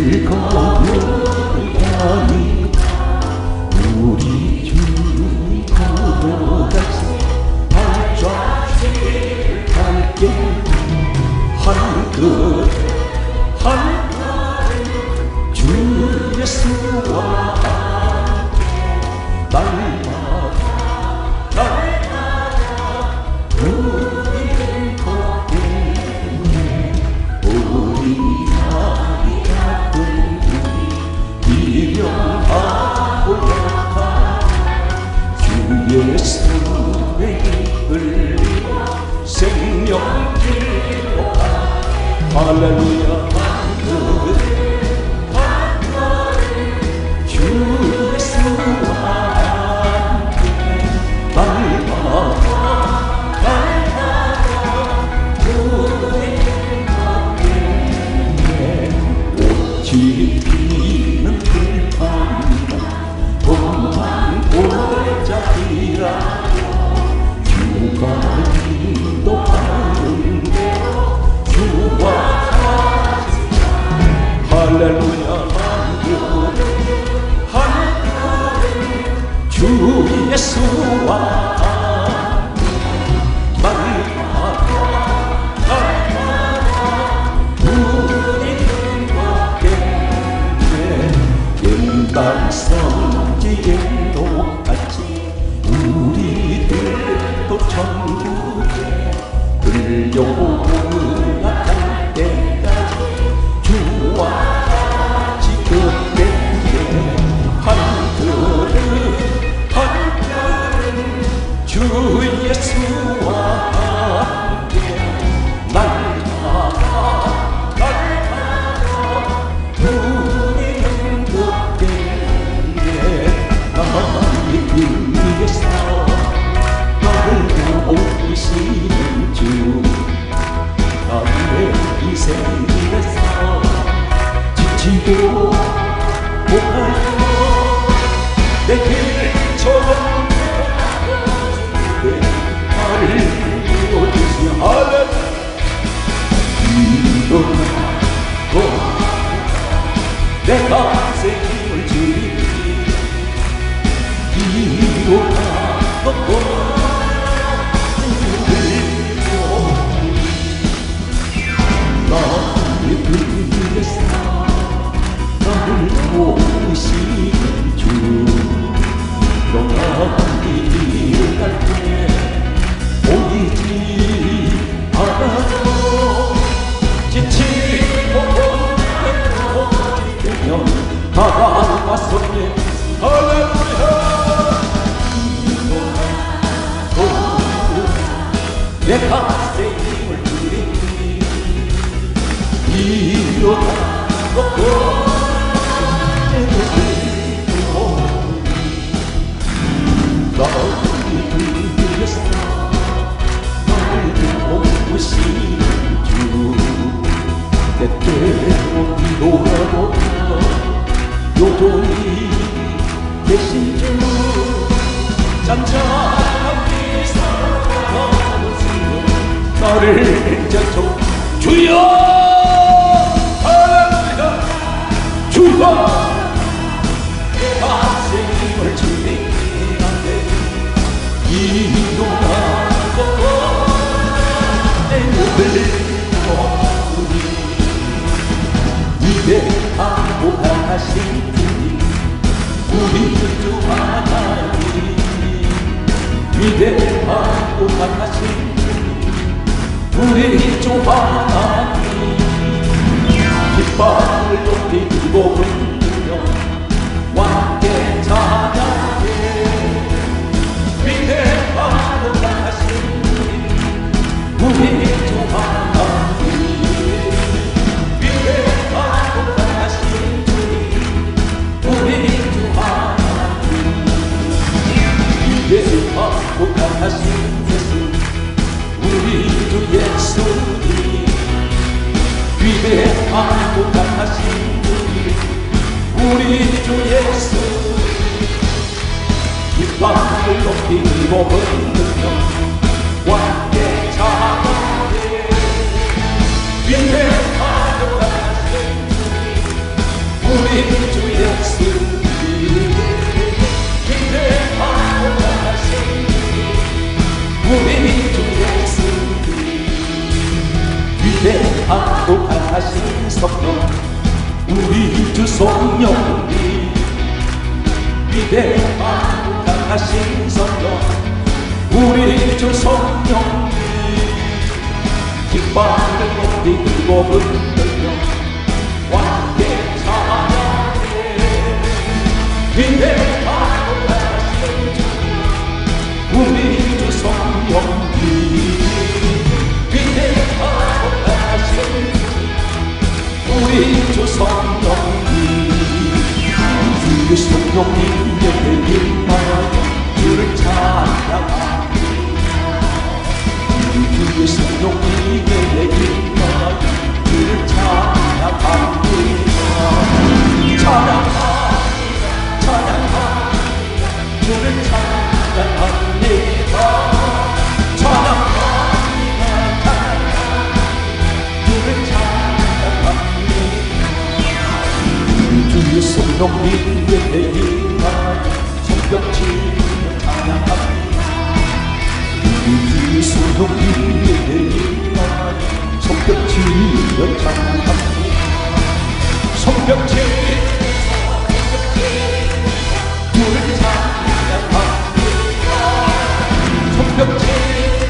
즐거운 밤이 우리 주님 걸어가서 발자취를 밝게 한 그 한 주 예수와 날마다 우리는 걷게 우리 나이 같은 미련하고 약한 주 예수의 흘린 생명길로 할렐루야 주 예수와 함께 날마다 우리는 걷게 꽃이 피는 들판이라 봄만 보자기라 주가 인도하는데 주와 할렐루야 주 예수와 우리는 걷게 옛날 성지에 똑같이 우리들도 천국에 들려오는 할 때까지 주와 같이 걷게 한 그릇 한 그릇 주 예수와 함께 날마다 우리는 걷게 나의 길 위에서 너를 보이시는 주 나의 인생에서 지치고 못하여 내 길처럼 나를 이어주시 할렐루야 일어나고 내 값에 힘을 주리 일어나고 나의 불에서 나를 보시는 주 영원히 일어날 때 보이지 않아도 지치고 되면 다가가서네 할렐루야 내 값에 힘을 주리 일어나고 나를 위해서 나를 보시는 주 때때로 위로하고 여전히 계신 주 잠잠히 살아가는 나를 자청 주여 할렐루야 주여 내 값에 힘을 주리 일어나고 내 몸을 보니 위대하고 강하신 주님 우리 주 하나님 위대하고 강하신 주님 우리 주 하나님 깃발을 높이 들고 흔들며 함께 찬양해 위대하고 강하신 우리 주 하나님 위대하고 강하신 우리 주 하나님 위대하고 강하신 예수 우리 주 예수님 위대하고 강하신 우리 주 예수 깃발을 높이 들고 흔들며 함께 찬양해 위대하고 강하신 주 예수님 위대하고 강하신 우리 주 예수님 위대하고 강하신 성령 우리 주 성령님 위대하고 강하신 성령 우리 주 성령님 깃발을 높이 들고 흔들며 왕께 찬양해 위대하고 강하신 우리 주 성령님 위대하고 강하신 우리 주 성령님 주의 성령님의 임하여 주를 찬양합니다 주의 성령님의 임하여 주를 찬양합니다 찬양합니다 찬양합니다 주를 찬양합니다 찬양합니다 주를 찬양합니다 주의 성령님의 임하여 성벽지며 찬양합니다 주의 성령님의 임하여 성벽지며 찬양합니다 성벽지며 주를 찬양합니다 성벽지며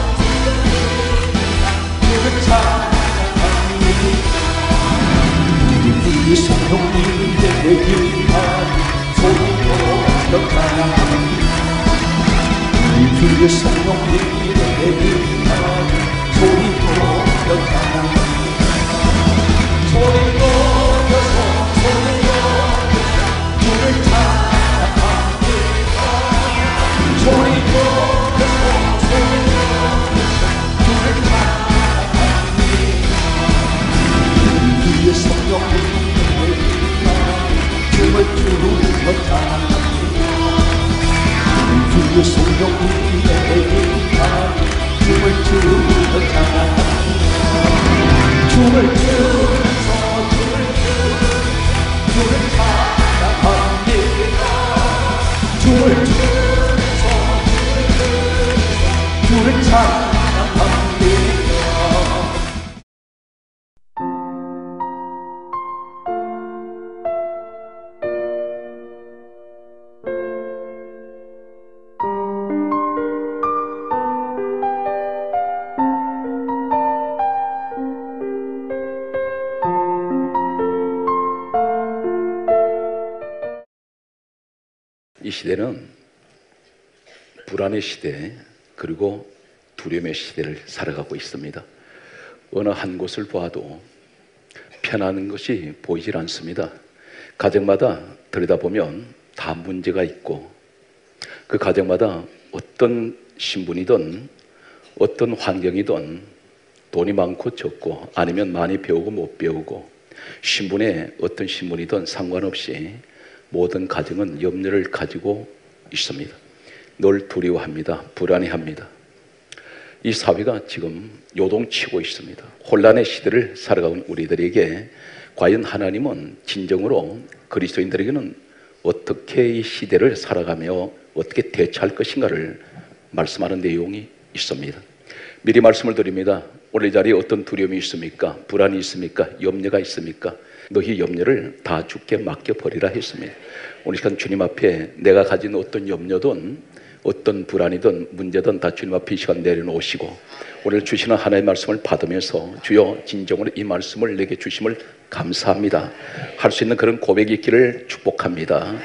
주를 찬양합니다 주의 성령님의 임하여 소리로 찬양합니다 주의 성령님의 임하여 소리로 찬양합니다 소리로 펴서 소리로 주를 찬양합니다 소리로 펴서 소리로 주를 찬양합니다 주의 성령님의 임하여 춤을 추고 찬양합니다 주의 성령님의 임하여 춤을 추고 찬양합니다 춤을 추면서 주를 찬양합니다 춤을 추면서 주를 찬양합니다 이 시대는 불안의 시대 그리고 두려움의 시대를 살아가고 있습니다. 어느 한 곳을 보아도 편안한 것이 보이질 않습니다. 가정마다 들여다보면 다 문제가 있고 그 가정마다 어떤 신분이든 어떤 환경이든 돈이 많고 적고 아니면 많이 배우고 못 배우고 신분에 어떤 신분이든 상관없이 모든 가정은 염려를 가지고 있습니다. 늘 두려워합니다. 불안해합니다. 이 사회가 지금 요동치고 있습니다. 혼란의 시대를 살아가는 우리들에게 과연 하나님은 진정으로 그리스도인들에게는 어떻게 이 시대를 살아가며 어떻게 대처할 것인가를 말씀하는 내용이 있습니다. 미리 말씀을 드립니다. 오늘 이 자리에 어떤 두려움이 있습니까? 불안이 있습니까? 염려가 있습니까? 너희 염려를 다 주께 맡겨버리라 했습니다. 오늘 시간 주님 앞에 내가 가진 어떤 염려든 어떤 불안이든 문제든 다 주님 앞에 이 시간 내려놓으시고 오늘 주시는 하나님의 말씀을 받으면서 주여 진정으로 이 말씀을 내게 주심을 감사합니다. 할 수 있는 그런 고백이 있기를 축복합니다.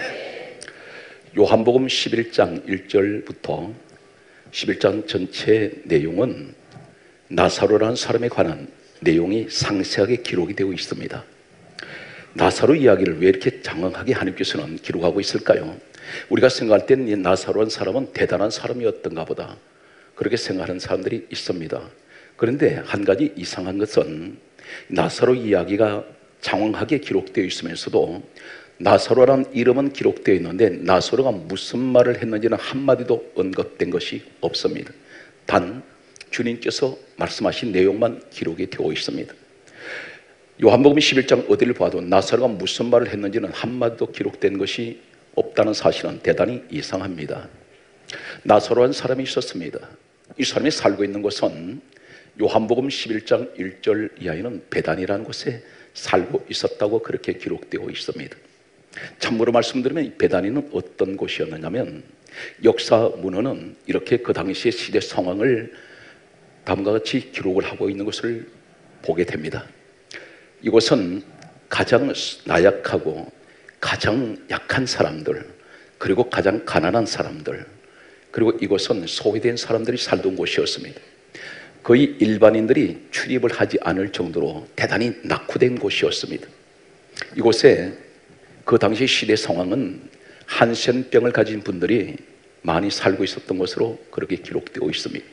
요한복음 11장 1절부터 11장 전체 내용은 나사로라는 사람에 관한 내용이 상세하게 기록이 되어 있습니다. 나사로 이야기를 왜 이렇게 장황하게 하나님께서는 기록하고 있을까요? 우리가 생각할 때는 이 나사로라는 사람은 대단한 사람이었던가 보다 그렇게 생각하는 사람들이 있습니다. 그런데 한 가지 이상한 것은 나사로 이야기가 장황하게 기록되어 있으면서도 나사로라는 이름은 기록되어 있는데 나사로가 무슨 말을 했는지는 한마디도 언급된 것이 없습니다. 단 주님께서 말씀하신 내용만 기록이 되어 있습니다. 요한복음 11장 어디를 봐도 나사로가 무슨 말을 했는지는 한마디도 기록된 것이 없다는 사실은 대단히 이상합니다. 나사로라는 사람이 있었습니다. 이 사람이 살고 있는 곳은 요한복음 11장 1절 이하에는 베단이라는 곳에 살고 있었다고 그렇게 기록되어 있습니다. 참고로 말씀드리면 이 베단이는 어떤 곳이었느냐면, 역사 문헌은 이렇게 그 당시의 시대 상황을 다음과 같이 기록을 하고 있는 것을 보게 됩니다. 이곳은 가장 나약하고 가장 약한 사람들, 그리고 가장 가난한 사람들, 그리고 이곳은 소외된 사람들이 살던 곳이었습니다. 거의 일반인들이 출입을 하지 않을 정도로 대단히 낙후된 곳이었습니다. 이곳에 그 당시 시대 상황은 한센병을 가진 분들이 많이 살고 있었던 것으로 그렇게 기록되어 있습니다.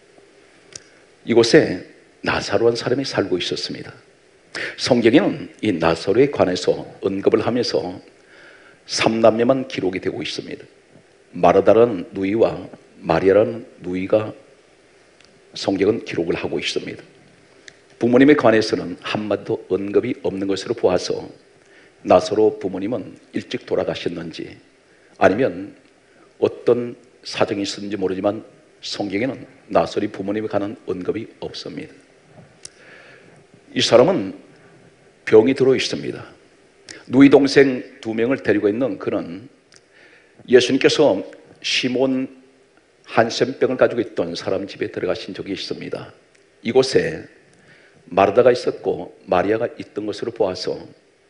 이곳에 나사로라는 사람이 살고 있었습니다. 성경에는 이 나사로에 관해서 언급을 하면서 3남매만 기록이 되고 있습니다. 마르다라는 누이와 마리아라는 누이가 성경은 기록을 하고 있습니다. 부모님에 관해서는 한마디도 언급이 없는 것으로 보아서 나사로 부모님은 일찍 돌아가셨는지 아니면 어떤 사정이 있었는지 모르지만 성경에는 나사로의 부모님에 관한 언급이 없습니다. 이 사람은 병이 들어 있습니다. 누이 동생 2명을 데리고 있는 그는 예수님께서 시몬 한센병을 가지고 있던 사람 집에 들어가신 적이 있습니다. 이곳에 마르다가 있었고 마리아가 있던 것으로 보아서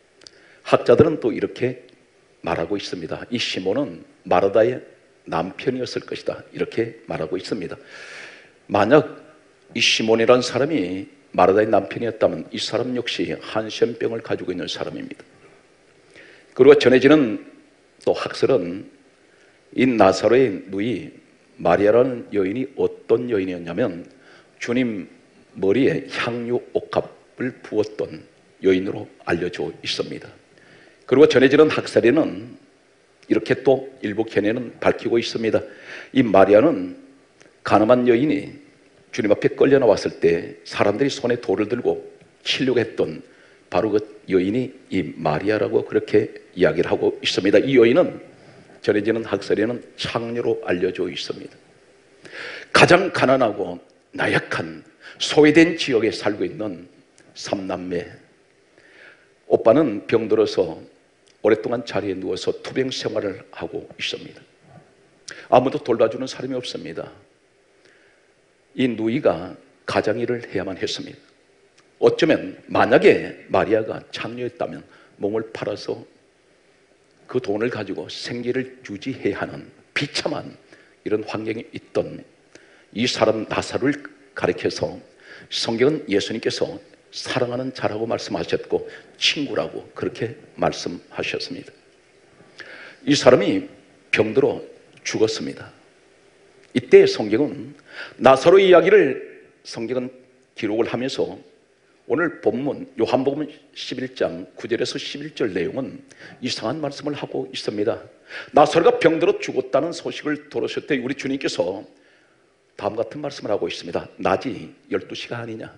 학자들은 또 이렇게 말하고 있습니다. 이 시몬은 마르다의 남편이었을 것이다, 이렇게 말하고 있습니다. 만약 이 시몬이라는 사람이 마르다의 남편이었다면 이 사람 역시 한센병을 가지고 있는 사람입니다. 그리고 전해지는 또 학설은 이 나사로의 누이 마리아라는 여인이 어떤 여인이었냐면 주님 머리에 향유 옥합을 부었던 여인으로 알려져 있습니다. 그리고 전해지는 학설에는 이렇게 또 일부 견해는 밝히고 있습니다. 이 마리아는 가늠한 여인이 주님 앞에 끌려 나왔을 때 사람들이 손에 돌을 들고 치려고 했던 바로 그 여인이 이 마리아라고 그렇게 이야기를 하고 있습니다. 이 여인은 전해지는 학설에는 창녀로 알려져 있습니다. 가장 가난하고 나약한 소외된 지역에 살고 있는 3남매. 오빠는 병들어서 오랫동안 자리에 누워서 투병 생활을 하고 있습니다. 아무도 돌봐주는 사람이 없습니다. 이 누이가 가장일을 해야만 했습니다. 어쩌면 만약에 마리아가 창녀였다면 몸을 팔아서 그 돈을 가지고 생계를 유지해야 하는 비참한 이런 환경에 있던 이 사람 나사로를 가리켜서 성경은 예수님께서 사랑하는 자라고 말씀하셨고 친구라고 그렇게 말씀하셨습니다. 이 사람이 병들어 죽었습니다. 이때 성경은 나사로의 이야기를 성경은 기록을 하면서 오늘 본문 요한복음 11장 9절에서 11절 내용은 이상한 말씀을 하고 있습니다. 나사로가 병들어 죽었다는 소식을 들으실 때 우리 주님께서 다음 같은 말씀을 하고 있습니다. 낮이 12시가 아니냐.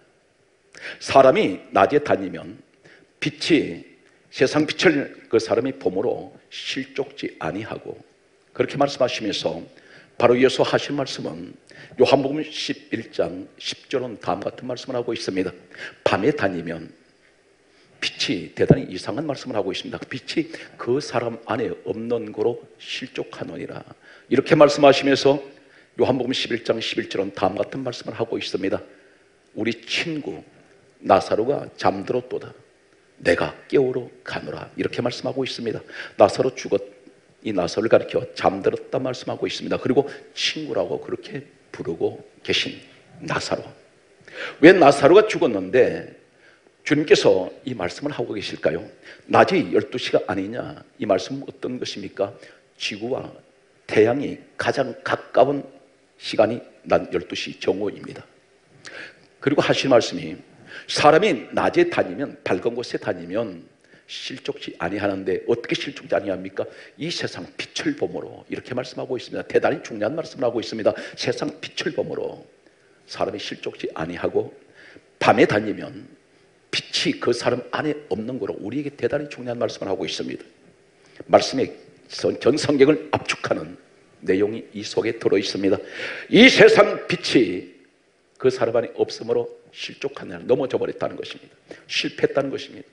사람이 낮에 다니면 빛이 세상 빛을 그 사람이 봄으로 실족지 아니하고 그렇게 말씀하시면서 바로 이어서 하신 말씀은 요한복음 11장 10절은 다음 같은 말씀을 하고 있습니다. 밤에 다니면 빛이 대단히 이상한 말씀을 하고 있습니다. 빛이 그 사람 안에 없는 거로 실족하노니라 이렇게 말씀하시면서 요한복음 11장 11절은 다음 같은 말씀을 하고 있습니다. 우리 친구 나사로가 잠들었도다. 내가 깨우러 가노라 이렇게 말씀하고 있습니다. 나사로 이 나사로를 가리켜 잠들었다 말씀하고 있습니다. 그리고 친구라고 그렇게 부르고 계신 나사로. 왜 나사로가 죽었는데 주님께서 이 말씀을 하고 계실까요? 낮이 12시가 아니냐. 이 말씀은 어떤 것입니까? 지구와 태양이 가장 가까운 시간이 낮 12시 정오입니다. 그리고 하신 말씀이 사람이 낮에 다니면 밝은 곳에 다니면 실족지 아니하는데 어떻게 실족지 아니합니까? 이 세상 빛을 보므로 이렇게 말씀하고 있습니다. 대단히 중요한 말씀을 하고 있습니다. 세상 빛을 보므로 사람이 실족지 아니하고 밤에 다니면 빛이 그 사람 안에 없는 거로 우리에게 대단히 중요한 말씀을 하고 있습니다. 말씀의 전 성경을 압축하는 내용이 이 속에 들어 있습니다. 이 세상 빛이 그 사람 안에 없으므로 실족하느냐, 넘어져 버렸다는 것입니다. 실패했다는 것입니다.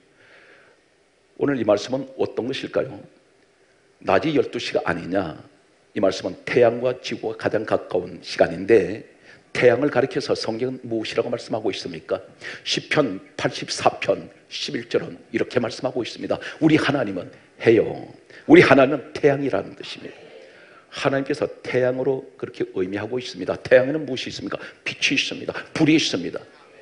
오늘 이 말씀은 어떤 것일까요? 낮이 12시가 아니냐, 이 말씀은 태양과 지구가 가장 가까운 시간인데 태양을 가리켜서 성경은 무엇이라고 말씀하고 있습니까? 시편 84편 11절은 이렇게 말씀하고 있습니다. 우리 하나님은 해요, 우리 하나님은 태양이라는 뜻입니다. 하나님께서 태양으로 그렇게 의미하고 있습니다. 태양에는 무엇이 있습니까? 빛이 있습니다. 불이 있습니다.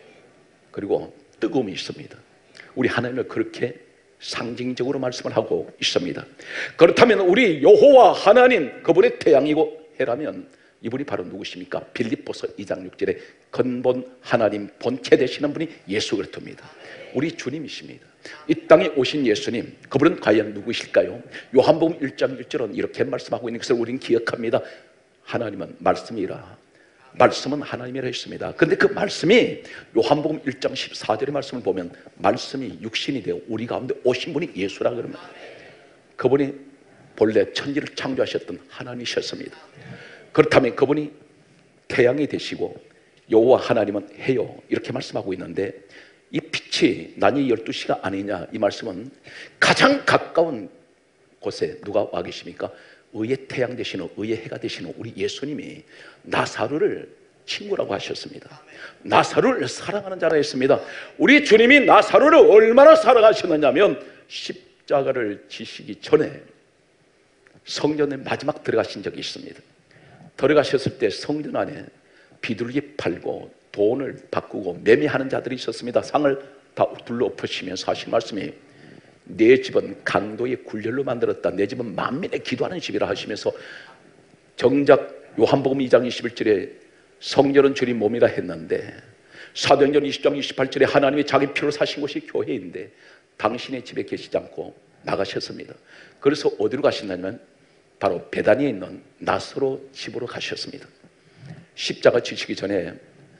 그리고 뜨거움이 있습니다. 우리 하나님을 그렇게 상징적으로 말씀을 하고 있습니다. 그렇다면 우리 여호와 하나님, 그분의 태양이고 해라면 이분이 바로 누구십니까? 빌립보서 2장 6절에 근본 하나님 본체 되시는 분이 예수 그리스도입니다. 우리 주님이십니다. 이 땅에 오신 예수님, 그분은 과연 누구실까요? 요한복음 1장 1절은 이렇게 말씀하고 있는 것을 우리는 기억합니다. 하나님은 말씀이라, 말씀은 하나님이라 했습니다. 그런데 그 말씀이 요한복음 1장 14절의 말씀을 보면 말씀이 육신이 되어 우리 가운데 오신 분이 예수라 그럽니다. 그분이 본래 천지를 창조하셨던 하나님이셨습니다. 그렇다면 그분이 태양이 되시고 여호와 하나님은 해요, 이렇게 말씀하고 있는데 이 빛이 낮이 12시가 아니냐, 이 말씀은 가장 가까운 곳에 누가 와 계십니까? 의의 태양 되시는, 의의 해가 되시는 우리 예수님이 나사로를 친구라고 하셨습니다. 나사로를 사랑하는 자라 했습니다. 우리 주님이 나사로를 얼마나 사랑하셨느냐면 십자가를 지시기 전에 성전에 마지막 들어가신 적이 있습니다. 들어가셨을 때 성전 안에 비둘기 팔고 돈을 바꾸고 매매하는 자들이 있었습니다. 상을 다 둘러엎으시면서 하신 말씀이 내 집은 강도의 굴절로 만들었다, 내 집은 만민의 기도하는 집이라 하시면서 정작 요한복음 2장 21절에 성전은 주님 몸이라 했는데 사도행전 20장 28절에 하나님이 자기 피로 사신 곳이 교회인데 당신의 집에 계시지 않고 나가셨습니다. 그래서 어디로 가신다면 바로 베다니에 있는 나사로 집으로 가셨습니다. 십자가 지시기 전에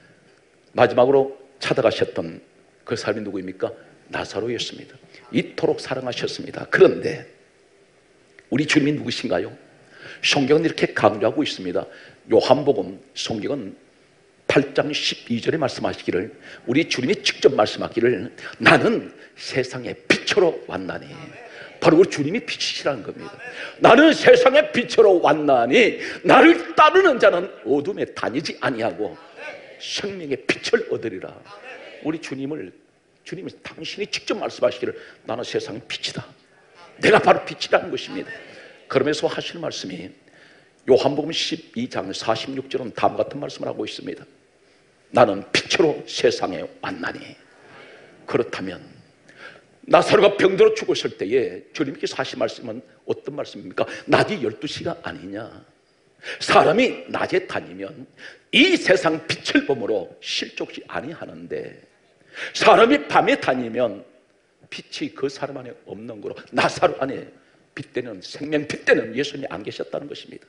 마지막으로 찾아가셨던 그 사람이 누구입니까? 나사로였습니다. 이토록 사랑하셨습니다. 그런데 우리 주님이 누구신가요? 성경은 이렇게 강조하고 있습니다. 요한복음 성경은 8장 12절에 말씀하시기를, 우리 주님이 직접 말씀하기를 나는 세상의 빛으로 왔나니, 바로 우리 주님이 빛이시라는 겁니다. 나는 세상의 빛으로 왔나니 나를 따르는 자는 어둠에 다니지 아니하고 생명의 빛을 얻으리라. 우리 주님이 당신이 직접 말씀하시기를 나는 세상의 빛이다, 내가 바로 빛이라는 것입니다. 그러면서 하시는 말씀이 요한복음 12장 46절은 다음과 같은 말씀을 하고 있습니다. 나는 빛으로 세상에 왔나니. 그렇다면 나사로가 병들어 죽었을 때에 주님께서 하신 말씀은 어떤 말씀입니까? 낮이 12시가 아니냐, 사람이 낮에 다니면 이 세상 빛을 보므로 실족이 아니하는데 사람이 밤에 다니면 빛이 그 사람 안에 없는 거로 나사로 안에 빛되는 생명 빛되는 예수님이 안 계셨다는 것입니다.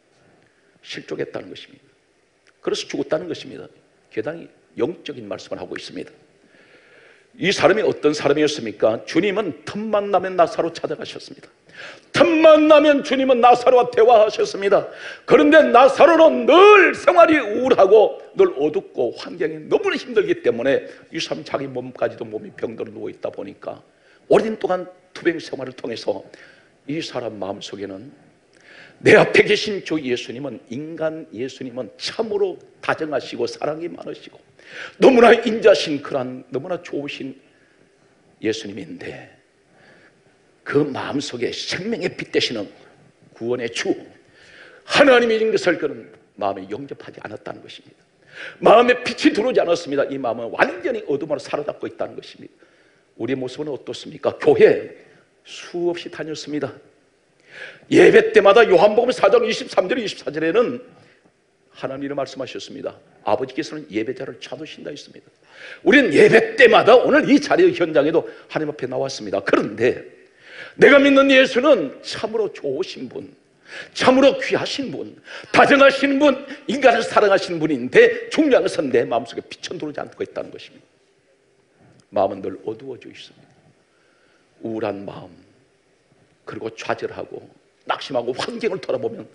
실족했다는 것입니다. 그래서 죽었다는 것입니다. 대단히 영적인 말씀을 하고 있습니다. 이 사람이 어떤 사람이었습니까? 주님은 틈만 나면 나사로 찾아가셨습니다. 틈만 나면 주님은 나사로와 대화하셨습니다. 그런데 나사로는 늘 생활이 우울하고 늘 어둡고 환경이 너무나 힘들기 때문에 이 사람이 자기 몸까지도 몸이 병들어 누워있다 보니까 오랜 동안 투병 생활을 통해서 이 사람 마음속에는 내 앞에 계신 주 예수님은, 인간 예수님은 참으로 다정하시고 사랑이 많으시고 너무나 인자신 그런 너무나 좋으신 예수님인데 그 마음속에 생명의 빛 되시는 구원의 주 하나님인 것을 그는 마음에 영접하지 않았다는 것입니다. 마음에 빛이 들어오지 않았습니다. 이 마음은 완전히 어둠으로 사로잡고 있다는 것입니다. 우리의 모습은 어떻습니까? 교회 수없이 다녔습니다. 예배 때마다 요한복음 4장 23절 24절에는 하나님이 말씀하셨습니다. 아버지께서는 예배자를 찾으신다 했습니다. 우리는 예배 때마다 오늘 이 자리 현장에도 하나님 앞에 나왔습니다. 그런데 내가 믿는 예수는 참으로 좋으신 분, 참으로 귀하신 분, 다정하신 분, 인간을 사랑하시는 분인데 중요한 것은 내 마음속에 빛은 들어오지 않고 있다는 것입니다. 마음은 늘 어두워져 있습니다. 우울한 마음, 그리고 좌절하고 낙심하고 환경을 돌아보면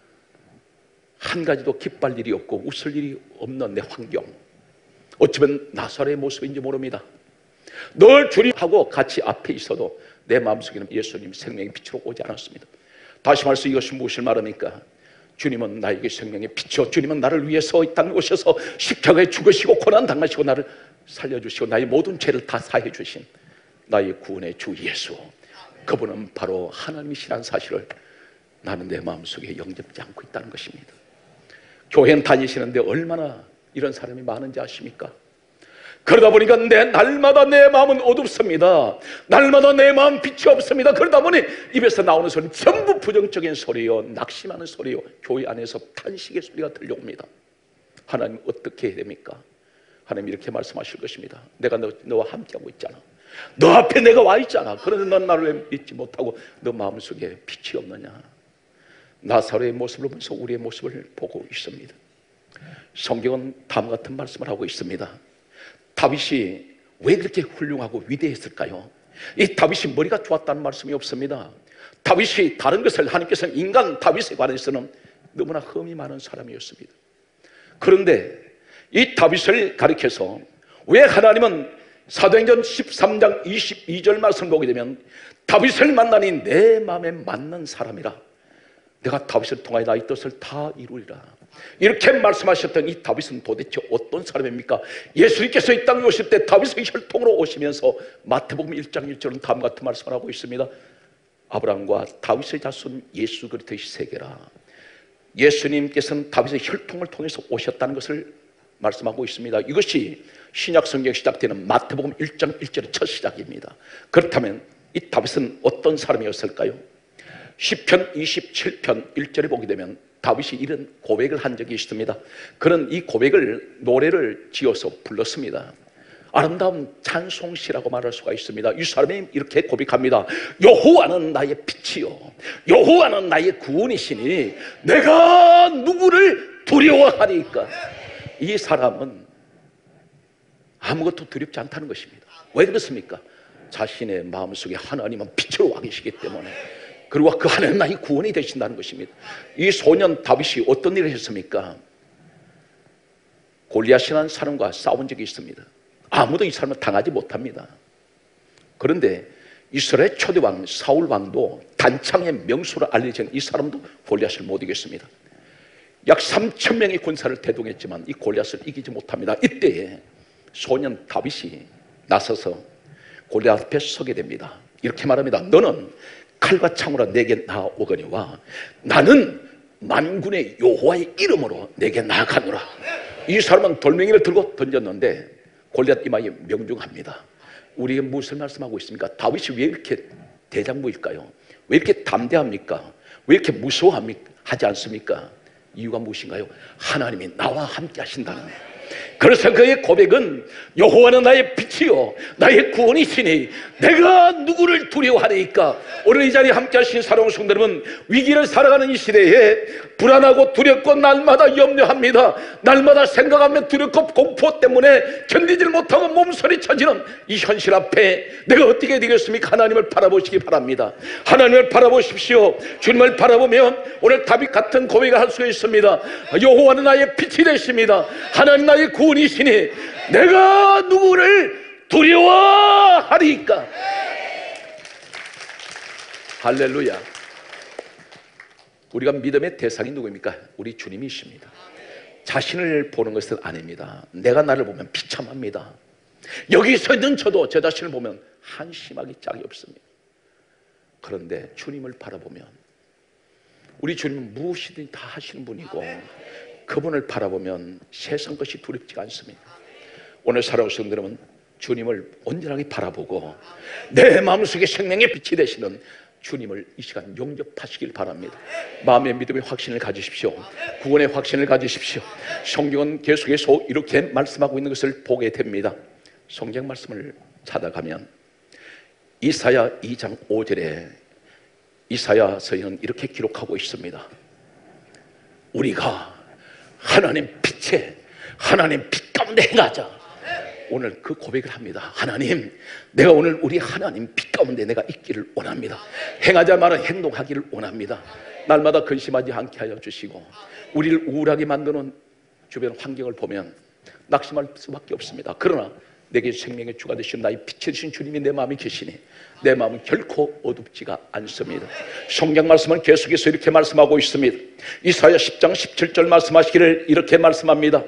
한 가지도 기뻐할 일이 없고 웃을 일이 없는 내 환경, 어쩌면 나사로의 모습인지 모릅니다. 늘 주님하고 같이 앞에 있어도 내 마음속에는 예수님 생명의 빛으로 오지 않았습니다. 다시 말해서 이것이 무엇을 말합니까? 주님은 나에게 생명의 빛이요, 주님은 나를 위해서 이 땅에 오셔서 십자가에 죽으시고 고난 당하시고 나를 살려주시고 나의 모든 죄를 다 사해 주신 나의 구원의 주 예수, 그분은 바로 하나님이시라는 사실을 나는 내 마음속에 영접지 않고 있다는 것입니다. 교회는 다니시는데 얼마나 이런 사람이 많은지 아십니까? 그러다 보니까 날마다 내 마음은 어둡습니다. 날마다 내 마음 빛이 없습니다. 그러다 보니 입에서 나오는 소리는 전부 부정적인 소리요, 낙심하는 소리요, 교회 안에서 탄식의 소리가 들려옵니다. 하나님 어떻게 해야 됩니까? 하나님 이렇게 말씀하실 것입니다. 내가 너와 함께하고 있잖아. 너 앞에 내가 와 있잖아. 그런데 넌 나를 왜 믿지 못하고 너 마음속에 빛이 없느냐? 나사로의 모습을 보면서 우리의 모습을 보고 있습니다. 성경은 다음과 같은 말씀을 하고 있습니다. 다윗이 왜 그렇게 훌륭하고 위대했을까요? 이 다윗이 머리가 좋았다는 말씀이 없습니다. 다윗이 다른 것을, 하나님께서는 인간 다윗에 관해서는 너무나 흠이 많은 사람이었습니다. 그런데 이 다윗을 가리켜서 왜 하나님은 사도행전 13장 22절 말씀 보게 되면 다윗을 만나니 내 마음에 맞는 사람이라, 내가 다윗을 통하여 나의 뜻을 다 이루리라, 이렇게 말씀하셨던 이 다윗은 도대체 어떤 사람입니까? 예수님께서 이 땅에 오실 때 다윗의 혈통으로 오시면서 마태복음 1장 1절은 다음과 같은 말씀을 하고 있습니다. 아브라함과 다윗의 자손 예수 그리스도의 세계라. 예수님께서는 다윗의 혈통을 통해서 오셨다는 것을 말씀하고 있습니다. 이것이 신약 성경 시작되는 마태복음 1장 1절의 첫 시작입니다. 그렇다면 이 다윗은 어떤 사람이었을까요? 시편 27편 1절에 보게 되면 다윗이 이런 고백을 한 적이 있습니다. 그는 이 고백을 노래를 지어서 불렀습니다. 아름다운 찬송시라고 말할 수가 있습니다. 이 사람이 이렇게 고백합니다. 여호와는 나의 빛이요, 여호와는 나의 구원이시니 내가 누구를 두려워하리까? 이 사람은 아무것도 두렵지 않다는 것입니다. 왜 그렇습니까? 자신의 마음속에 하나님은 빛으로 와 계시기 때문에, 그리고 그 하나님 나의 구원이 되신다는 것입니다. 이 소년 다윗이 어떤 일을 했습니까? 골리앗이라는 사람과 싸운 적이 있습니다. 아무도 이 사람을 당하지 못합니다. 그런데 이스라엘 초대왕 사울 왕도 단창의 명수로 알려진 이 사람도 골리앗을 못 이겼습니다. 약 3,000명의 군사를 대동했지만 이 골리앗을 이기지 못합니다. 이때에 소년 다윗이 나서서 골리앗 앞에 서게 됩니다. 이렇게 말합니다. 너는 칼과 창으로 내게 나아오거니와 나는 만군의 여호와의 이름으로 내게 나아가노라. 이 사람은 돌멩이를 들고 던졌는데 골리앗 이마에 명중합니다. 우리에게 무엇을 말씀하고 있습니까? 다윗이 왜 이렇게 대장부일까요? 왜 이렇게 담대합니까? 왜 이렇게 무서워하지 않습니까? 이유가 무엇인가요? 하나님이 나와 함께 하신다는 거예요. 그래서 그의 고백은 여호와는 나의 빛이요 나의 구원이시니 내가 누구를 두려워하리까? 오늘 이 자리에 함께 하신 사랑하는 성도 여러분, 위기를 살아가는 이 시대에 불안하고 두렵고 날마다 염려합니다. 날마다 생각하면 두렵고 공포 때문에 견디질 못하고 몸서리 쳐지는 이 현실 앞에 내가 어떻게 되겠습니까? 하나님을 바라보시기 바랍니다. 하나님을 바라보십시오. 주님을 바라보면 오늘 다윗 같은 고백을 할 수가 있습니다. 여호와는 나의 빛이 되십니다. 하나님 나의 구원이시니 내가 누구를 두려워하리까? 할렐루야. 우리가 믿음의 대상이 누구입니까? 우리 주님이십니다. 자신을 보는 것은 아닙니다. 내가 나를 보면 비참합니다. 여기 서 있는 저도 제 자신을 보면 한심하기 짝이 없습니다. 그런데 주님을 바라보면 우리 주님은 무엇이든 다 하시는 분이고 그분을 바라보면 세상 것이 두렵지 않습니다. 오늘 사랑하는 성도들은 주님을 온전하게 바라보고 내 마음속에 생명의 빛이 되시는 주님을 이 시간 영접하시길 바랍니다. 마음의 믿음의 확신을 가지십시오. 구원의 확신을 가지십시오. 성경은 계속해서 이렇게 말씀하고 있는 것을 보게 됩니다. 성경 말씀을 찾아가면 이사야 2장 5절에 이사야 서인은 이렇게 기록하고 있습니다. 우리가 하나님 빛에, 하나님 빛 가운데 행하자. 오늘 그 고백을 합니다. 하나님, 내가 오늘 우리 하나님 빛 가운데 내가 있기를 원합니다. 행하자 말은 행동하기를 원합니다. 날마다 근심하지 않게 하여 주시고, 우리를 우울하게 만드는 주변 환경을 보면 낙심할 수밖에 없습니다. 그러나 내게 생명의 주가 되신 나의 빛이 되신 주님이 내 마음에 계시니 내 마음은 결코 어둡지가 않습니다. 성경 말씀은 계속해서 이렇게 말씀하고 있습니다. 이사야 10장 17절 말씀하시기를 이렇게 말씀합니다.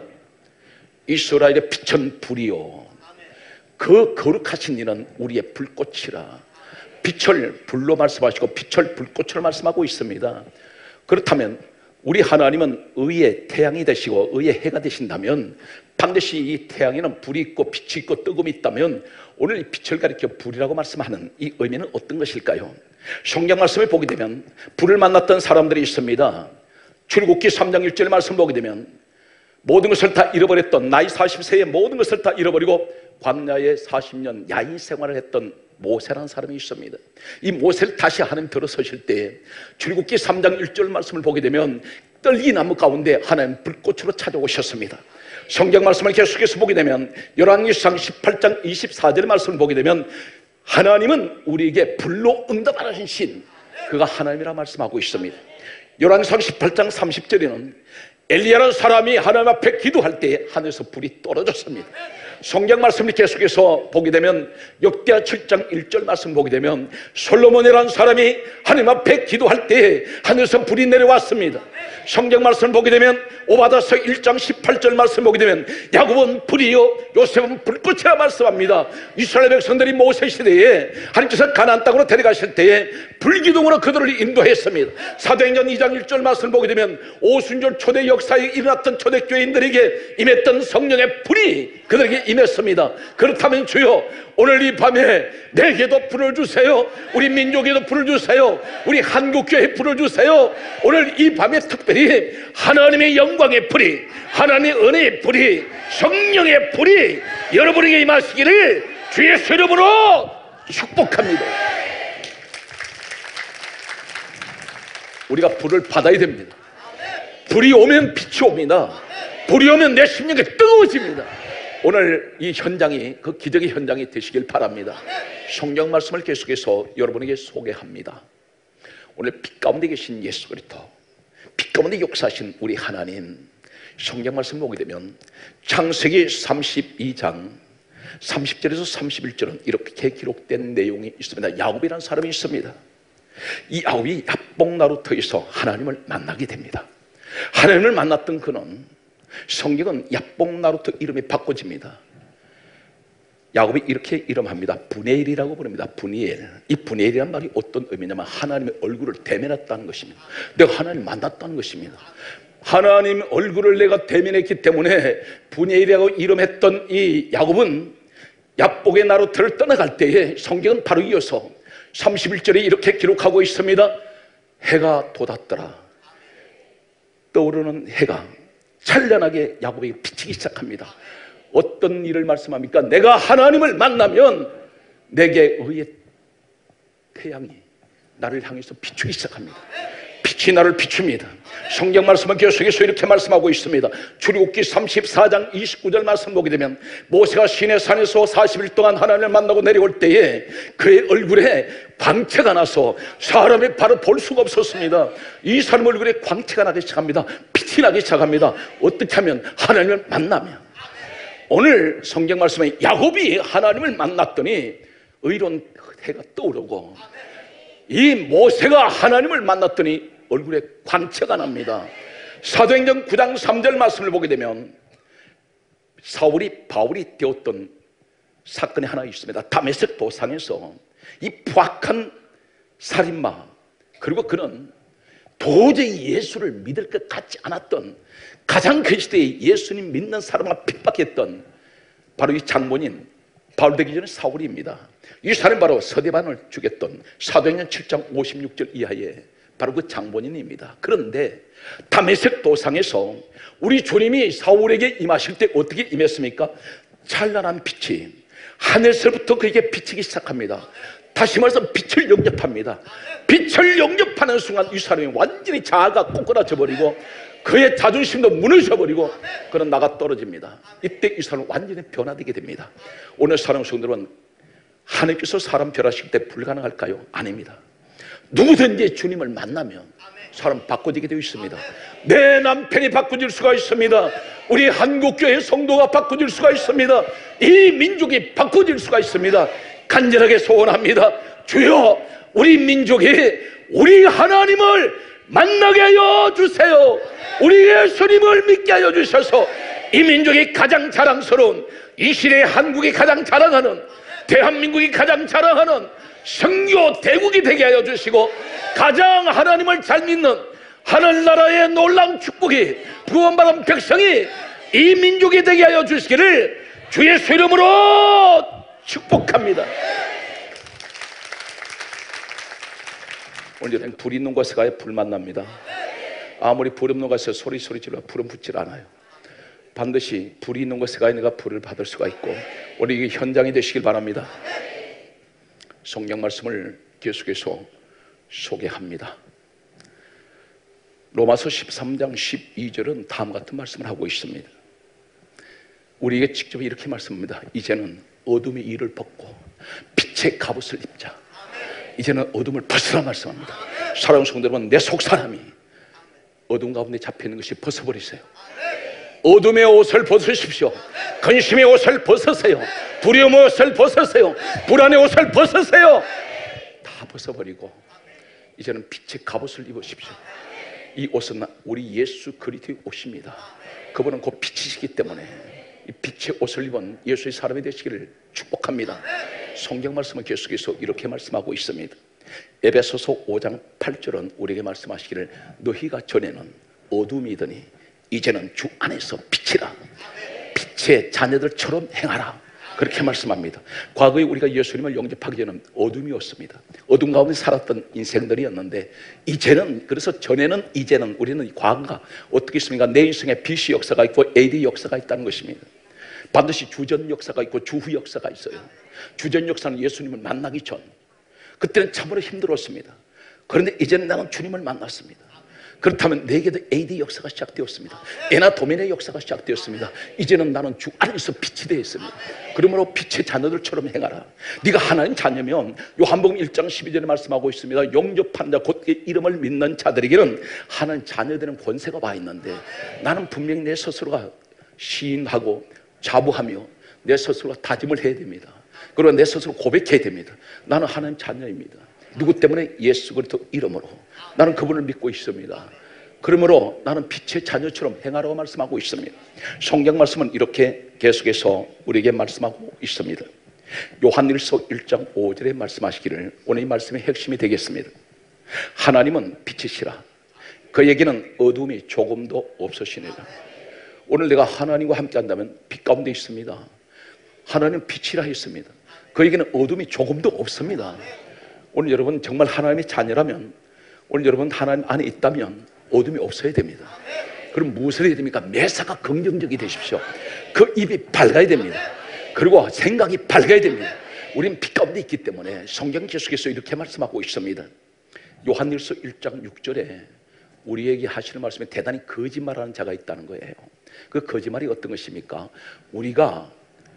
이스라엘의 빛은 불이요 그 거룩하신 이는 우리의 불꽃이라. 빛을 불로 말씀하시고 빛을 불꽃으로 말씀하고 있습니다. 그렇다면 우리 하나님은 의의 태양이 되시고 의의 해가 되신다면, 반드시 이 태양에는 불이 있고 빛이 있고 뜨거움이 있다면 오늘 이 빛을 가리켜 불이라고 말씀하는 이 의미는 어떤 것일까요? 성경 말씀을 보게 되면 불을 만났던 사람들이 있습니다. 출애굽기 3장 1절 말씀 보게 되면 모든 것을 다 잃어버렸던, 나이 40세에 모든 것을 다 잃어버리고 광야에 40년 야인 생활을 했던 모세라는 사람이 있습니다. 이 모세를 다시 하나님 들어서실 때 출애굽기 3장 1절 말씀을 보게 되면 떨기나무 가운데 하나님 불꽃으로 찾아오셨습니다. 성경 말씀을 계속해서 보게 되면 열왕기상 18장 24절 말씀을 보게 되면 하나님은 우리에게 불로 응답하는 신, 그가 하나님이라 말씀하고 있습니다. 열왕기상 18장 30절에는 엘리야라는 사람이 하나님 앞에 기도할 때 하늘에서 불이 떨어졌습니다. 성경 말씀을 계속해서 보게 되면 역대하 7장 1절 말씀 보게 되면 솔로몬이라는 사람이 하나님 앞에 기도할 때 하늘에서 불이 내려왔습니다. 성경 말씀을 보게 되면 오바다서 1장 18절 말씀 보게 되면 야곱은 불이요 요셉은 불꽃이라 말씀합니다. 이스라엘 백성들이 모세 시대에 하나님께서 가나안 땅으로 데려가실 때에 불기둥으로 그들을 인도했습니다. 사도행전 2장 1절 말씀을 보게 되면 오순절 초대 역사에 일어났던 초대교인들에게 임했던 성령의 불이 그들에게 임했습니다. 그렇다면 주여, 오늘 이 밤에 내게도 불을 주세요. 우리 민족에도 불을 주세요. 우리 한국교회에 불을 주세요. 오늘 이 밤에 특별히 하나님의 영광의 불이, 하나님의 은혜의 불이, 성령의 불이 여러분에게 임하시기를 주의 이름으로 축복합니다. 우리가 불을 받아야 됩니다. 불이 오면 빛이 옵니다. 불이 오면 내 심령이 뜨거워집니다. 오늘 이 현장이 그 기적의 현장이 되시길 바랍니다. 성경 말씀을 계속해서 여러분에게 소개합니다. 오늘 빛 가운데 계신 예수 그리스도, 빛 가운데 역사하신 우리 하나님, 성경 말씀을 보게 되면 창세기 32장 30절에서 31절은 이렇게 기록된 내용이 있습니다. 야곱이라는 사람이 있습니다. 이 야곱이 야복나루터에서 하나님을 만나게 됩니다. 하나님을 만났던 그는, 성경은 야복나루터 이름이 바꿔집니다. 야곱이 이렇게 이름합니다. 브니엘이라고 부릅니다. 브니엘. 이 브니엘이란 말이 어떤 의미냐면 하나님의 얼굴을 대면했다는 것입니다. 내가 하나님 만났다는 것입니다. 하나님 얼굴을 내가 대면했기 때문에 브니엘이라고 이름했던 이 야곱은 야복의 나루터를 떠나갈 때에 성경은 바로 이어서 31절에 이렇게 기록하고 있습니다. 해가 돋았더라. 떠오르는 해가 찬란하게 야곱에게 비치기 시작합니다. 어떤 일을 말씀합니까? 내가 하나님을 만나면 내게 의의 태양이 나를 향해서 비추기 시작합니다. 빛이 나를 비춥니다. 성경 말씀은 계속해서 이렇게 말씀하고 있습니다. 출애굽기 34장 29절 말씀 보게 되면 모세가 시내산에서 40일 동안 하나님을 만나고 내려올 때에 그의 얼굴에 광채가 나서 사람이 바로 볼 수가 없었습니다. 이 사람 얼굴에 광채가 나기 시작합니다. 빛이 나기 시작합니다. 어떻게 하면? 하나님을 만나면. 오늘 성경 말씀에 야곱이 하나님을 만났더니 의로운 해가 떠오르고, 이 모세가 하나님을 만났더니 얼굴에 광채가 납니다. 사도행전 9장 3절 말씀을 보게 되면 사울이 바울이 되었던 사건이 하나 있습니다. 다메섹 도상에서 이 부악한 살인마, 그리고 그는 도저히 예수를 믿을 것 같지 않았던, 가장 그 시대에 예수님 믿는 사람을 핍박했던 바로 이 장본인, 바울 되기 전에 사울입니다. 이 사람이 바로 서대반을 죽였던 사도행전 7장 56절 이하에 바로 그 장본인입니다. 그런데 다메섹 도상에서 우리 주님이 사울에게 임하실 때 어떻게 임했습니까? 찬란한 빛이 하늘에서부터 그에게 비치기 시작합니다. 다시 말해서 빛을 영접합니다. 빛을 영접하는 순간 이 사람이 완전히 자아가 꼬꾸라져 버리고 그의 자존심도 무너져 버리고 그는 나가 떨어집니다. 이때 이 사람은 완전히 변화되게 됩니다. 오늘 사랑하는 성도 여러분, 하나님께서 사람 변화시킬 때 불가능할까요? 아닙니다. 누구든지 주님을 만나면 사람 바꿔지게 되어 있습니다. 내 남편이 바꿔질 수가 있습니다. 우리 한국교회 성도가 바꿔질 수가 있습니다. 이 민족이 바꿔질 수가 있습니다. 간절하게 소원합니다. 주여, 우리 민족이 우리 하나님을 만나게 하여 주세요. 우리 예수님을 믿게 하여 주셔서 이 민족이 가장 자랑스러운, 이 시대의 한국이 가장 자랑하는, 대한민국이 가장 자랑하는 선교 대국이 되게 하여 주시고 가장 하나님을 잘 믿는 하늘나라의 놀라운 축복이 구원받은 백성이 이 민족이 되게 하여 주시기를 주 예수 이름으로 축복합니다. 오늘 저녁 불 있는 곳에 가야 불 만납니다. 아무리 불 없는 곳에 소리 질러 불은 붙질 않아요. 반드시 불이 있는 곳에 가야 내가 불을 받을 수가 있고 오늘 이게 현장이 되시길 바랍니다. 성경 말씀을 계속해서 소개합니다. 로마서 13장 12절은 다음 같은 말씀을 하고 있습니다. 우리에게 직접 이렇게 말씀합니다. 이제는 어둠의 일을 벗고 빛의 갑옷을 입자. 이제는 어둠을 벗으라 말씀합니다. 사랑하는 성도 여러분, 내 속사람이 어둠 가운데 잡혀있는 것이 벗어버리세요. 어둠의 옷을 벗으십시오. 근심의 옷을 벗으세요. 두려움의 옷을 벗으세요. 불안의 옷을 벗으세요. 다 벗어버리고 이제는 빛의 갑옷을 입으십시오. 이 옷은 우리 예수 그리스도의 옷입니다. 그분은 곧 빛이시기 때문에 이 빛의 옷을 입은 예수의 사람이 되시기를 축복합니다. 성경 말씀은 계속해서 이렇게 말씀하고 있습니다. 에베소서 5장 8절은 우리에게 말씀하시기를 너희가 전에는 어둠이더니 이제는 주 안에서 빛이라. 빛의 자녀들처럼 행하라. 그렇게 말씀합니다. 과거에 우리가 예수님을 영접하기 전에는 어둠이었습니다. 어둠 가운데 살았던 인생들이었는데 이제는, 그래서 전에는, 이제는, 우리는 과거가 어떻게 있습니까? 내 인생에 BC 역사가 있고 AD 역사가 있다는 것입니다. 반드시 주전 역사가 있고 주후 역사가 있어요. 주전 역사는 예수님을 만나기 전, 그때는 참으로 힘들었습니다. 그런데 이제는 나는 주님을 만났습니다. 그렇다면 내게도 AD 역사가 시작되었습니다. 에나 도메네 역사가 시작되었습니다. 이제는 나는 주 안에서 빛이 되었습니다. 그러므로 빛의 자녀들처럼 행하라. 네가 하나님 자녀면 요한복음 1장 12절에 말씀하고 있습니다. 영접한 자 곧 이름을 믿는 자들에게는 하나님 자녀 되는 권세가 와 있는데 나는 분명히 내 스스로가 시인하고 자부하며 내 스스로가 다짐을 해야 됩니다. 그리고 내 스스로 고백해야 됩니다. 나는 하나님 자녀입니다. 누구 때문에? 예수 그리스도 이름으로 나는 그분을 믿고 있습니다. 그러므로 나는 빛의 자녀처럼 행하라고 말씀하고 있습니다. 성경 말씀은 이렇게 계속해서 우리에게 말씀하고 있습니다. 요한일서 1장 5절에 말씀하시기를 오늘 이 말씀의 핵심이 되겠습니다. 하나님은 빛이시라. 그에게는 어둠이 조금도 없으시니라. 오늘 내가 하나님과 함께 한다면 빛 가운데 있습니다. 하나님은 빛이라 했습니다. 그에게는 어둠이 조금도 없습니다. 오늘 여러분 정말 하나님의 자녀라면, 오늘 여러분 하나님 안에 있다면 어둠이 없어야 됩니다. 그럼 무엇을 해야 됩니까? 매사가 긍정적이 되십시오. 그 입이 밝아야 됩니다. 그리고 생각이 밝아야 됩니다. 우리는 빛 가운데 있기 때문에 성경 계속해서 이렇게 말씀하고 있습니다. 요한일서 1장 6절에 우리에게 하시는 말씀에 대단히 거짓말하는 자가 있다는 거예요. 그 거짓말이 어떤 것입니까? 우리가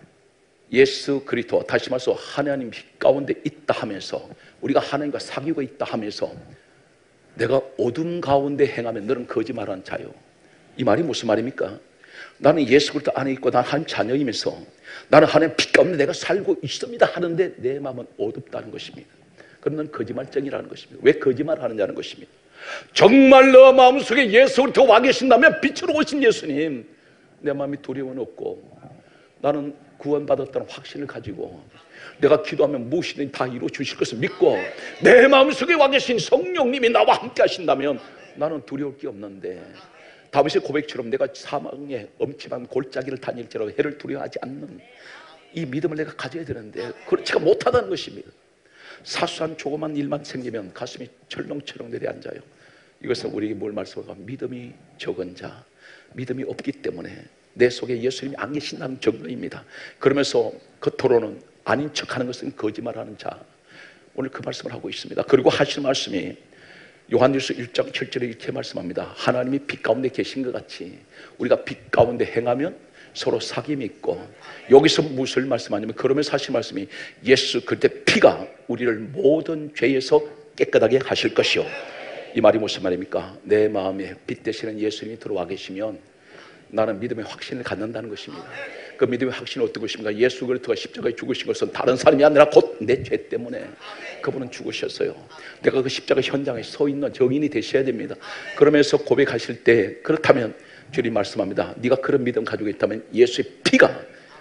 예수 그리스도, 다시 말해서 하나님 빛 가운데 있다 하면서, 우리가 하나님과 사귀고 있다 하면서 내가 어둠 가운데 행하면 너는 거짓말하는 자요. 이 말이 무슨 말입니까? 나는 예수 그리스도 안에 있고 난 하나님 자녀이면서 나는 하나님 빛 가운데 내가 살고 있습니다 하는데 내 마음은 어둡다는 것입니다. 그럼 넌 거짓말쟁이라는 것입니다. 왜 거짓말하느냐는 것입니다. 정말 너 마음속에 예수 그리스도 와 계신다면 빛으로 오신 예수님, 내 마음이 두려움은 없고 나는 구원받았다는 확신을 가지고 내가 기도하면 무엇이든 다 이루어 주실 것을 믿고 내 마음속에 와 계신 성령님이 나와 함께 하신다면 나는 두려울 게 없는데, 다윗의 고백처럼 내가 사망의 엄침한 골짜기를 다닐지라도 해를 두려워하지 않는 이 믿음을 내가 가져야 되는데 그렇지가 못하다는 것입니다. 사소한 조그만 일만 생기면 가슴이 철렁철렁 내려앉아요. 이것은 우리에게 뭘 말씀하고, 믿음이 적은 자, 믿음이 없기 때문에 내 속에 예수님이 안 계신다는 증거입니다. 그러면서 겉으로는 아닌 척하는 것은 거짓말하는 자, 오늘 그 말씀을 하고 있습니다. 그리고 하시는 말씀이 요한일서 1장 7절에 이렇게 말씀합니다. 하나님이 빛 가운데 계신 것 같이 우리가 빛 가운데 행하면 서로 사귐이 있고, 여기서 무엇을 말씀하냐면 그러면서 하신 말씀이 예수 그때 피가 우리를 모든 죄에서 깨끗하게 하실 것이요. 이 말이 무슨 말입니까? 내 마음에 빛 되시는 예수님이 들어와 계시면 나는 믿음의 확신을 갖는다는 것입니다. 그 믿음의 확신은 어떤 것입니까? 예수 그리스도가 십자가에 죽으신 것은 다른 사람이 아니라 곧 내 죄 때문에 그분은 죽으셨어요. 내가 그 십자가 현장에 서 있는 증인이 되셔야 됩니다. 그러면서 고백하실 때, 그렇다면 주님 말씀합니다. 네가 그런 믿음 가지고 있다면 예수의 피가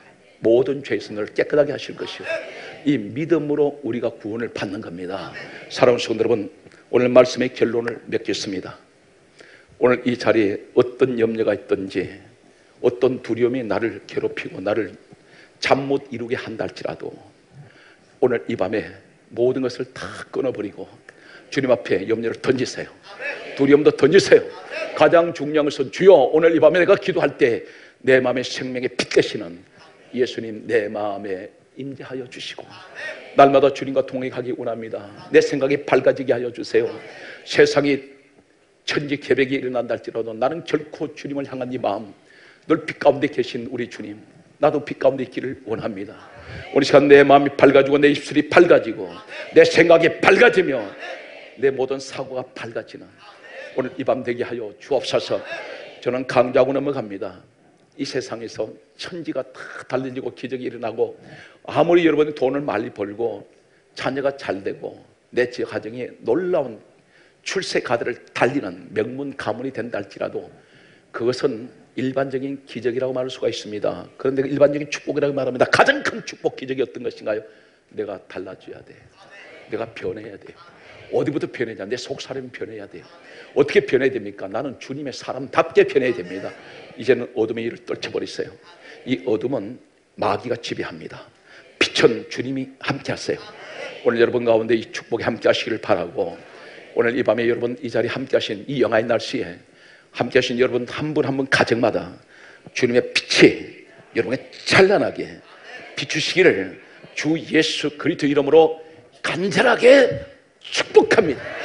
모든 죄에서 너를 깨끗하게 하실 것이요. 이 믿음으로 우리가 구원을 받는 겁니다. 사랑하는 성도 여러분, 오늘 말씀의 결론을 맺겠습니다. 오늘 이 자리에 어떤 염려가 있든지, 어떤 두려움이 나를 괴롭히고 나를 잠 못 이루게 한다 할지라도 오늘 이 밤에 모든 것을 다 끊어버리고 주님 앞에 염려를 던지세요. 두려움도 던지세요. 가장 중요한 것은 주여, 오늘 이 밤에 내가 기도할 때 내 마음의 생명의 빛 되시는 예수님 내 마음에 임재하여 주시고 날마다 주님과 동행하기 원합니다. 내 생각이 밝아지게 하여 주세요. 세상이 천지개벽이 일어난다 할지라도 나는 결코 주님을 향한 이 마음, 늘 빛 가운데 계신 우리 주님, 나도 빛 가운데 있기를 원합니다. 오늘 시간 내 마음이 밝아지고 내 입술이 밝아지고 내 생각이 밝아지며 내 모든 사고가 밝아지는 오늘 이 밤 되게 하여 주옵소서. 저는 강조하고 넘어갑니다. 이 세상에서 천지가 다 달라지고 기적이 일어나고 아무리 여러분이 돈을 많이 벌고 자녀가 잘 되고 내 지역 가정에 놀라운 출세 가들을 달리는 명문 가문이 된다 할지라도 그것은 일반적인 기적이라고 말할 수가 있습니다. 그런데 일반적인 축복이라고 말합니다. 가장 큰 축복 기적이 어떤 것인가요? 내가 달라져야 돼. 내가 변해야 돼요. 어디부터 변해야 돼? 내 속사람이 변해야 돼요. 어떻게 변해야 됩니까? 나는 주님의 사람답게 변해야 됩니다. 이제는 어둠의 일을 떨쳐버리세요. 이 어둠은 마귀가 지배합니다. 빛은 주님이 함께 하세요. 오늘 여러분 가운데 이 축복이 함께 하시기를 바라고, 오늘 이 밤에 여러분 이 자리에 함께 하신 이 영하의 날씨에 함께 하신 여러분 한 분 한 분 가정마다 주님의 빛이 여러분의 찬란하게 비추시기를 주 예수 그리스도 이름으로 간절하게 축복합니다.